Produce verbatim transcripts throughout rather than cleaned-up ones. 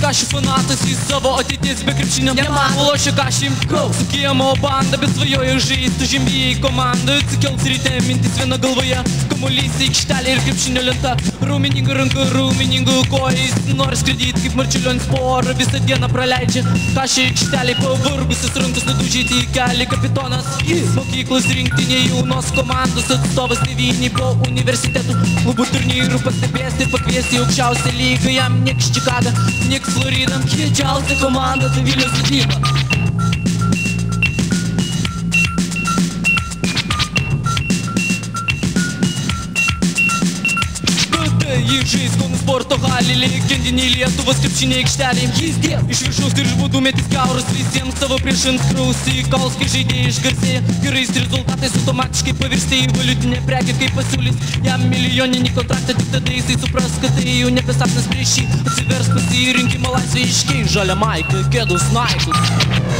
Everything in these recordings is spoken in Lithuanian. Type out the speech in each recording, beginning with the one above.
kašių fanatas į savo ateities be krepšinio nemano. Lošia kašį, su kiemo banda, bet svajoja žaist, užimvijai komandą. Atsikels ryte, mintis viena galvoje, kamuolys aikštelė ir krepšinio lenta. Raumeninga ranka, raumeninga koja, jis nori skraidyti kaip Marčiulionės porą, visą dieną praleidžia kašį aikštelėj, pavargusios rankos nudužyti į kelią. Kapitonas mokyklos rinktinė, jaunos komandos atstovas, tėvynį po universitetų klubų turnyrų pastebėsti, pakviesti į aukščiausią lygą. Jam nieks Čikaga, nieks Florida, kiečiausia komanda tai Vilniaus Statyba. Jis žais Kauno sporto halį, legendiniai Lietuvos krepšinio aikšteliai. Jis dėl iš viršaus ir žvaudų metis kiauras visiems savo prieš ant krausi. Kalskai žaidėjai išgarsėja gerais rezultatais, automatiškai pavirstė į valiutinę prekę, kaip pasiūlys jam milijoninį kontraktą. Tik tada jisai supras, kad tai jau nebe sapnas prieš jį. Atsivers pasirinkimo laisvė iškiai, žalia maika, kėdus, naikus.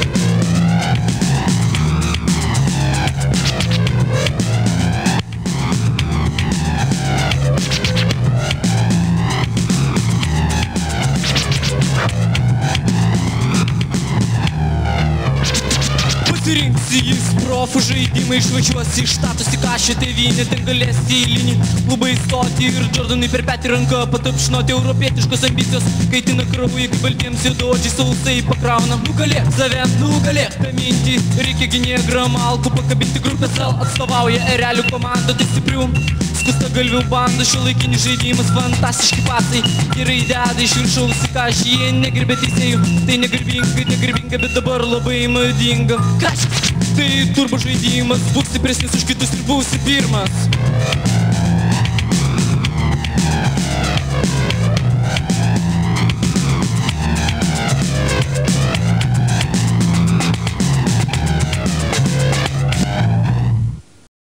Pasirinksi jis profų žaidimą, išvažiuos iš štatus į kašį tėvynę, ten galėsi į linį klubai stoti ir Jordanai per petį ranką patapšnoti. Europietiškos ambicijos kaitina kraują, kaip baltiems juodaodžiai sausai pakrauna. Nugalėk save, nugalėk tą mintį, reikia gynėją Gramalkų pakabinti. Grupės L atstovauja erelių komanda, tai stiprių skusta galvių banda. Šiuolaikinis žaidimas, fantastiški pasai, gerai deda iš viršaus į kašį. Jie negerbė teisėjų, tai negarbinga, negarbinga, bet dabar labai madinga. Kašį, tai turbo žaidimas, būk stipresnis už kitus ir būsi pirmas.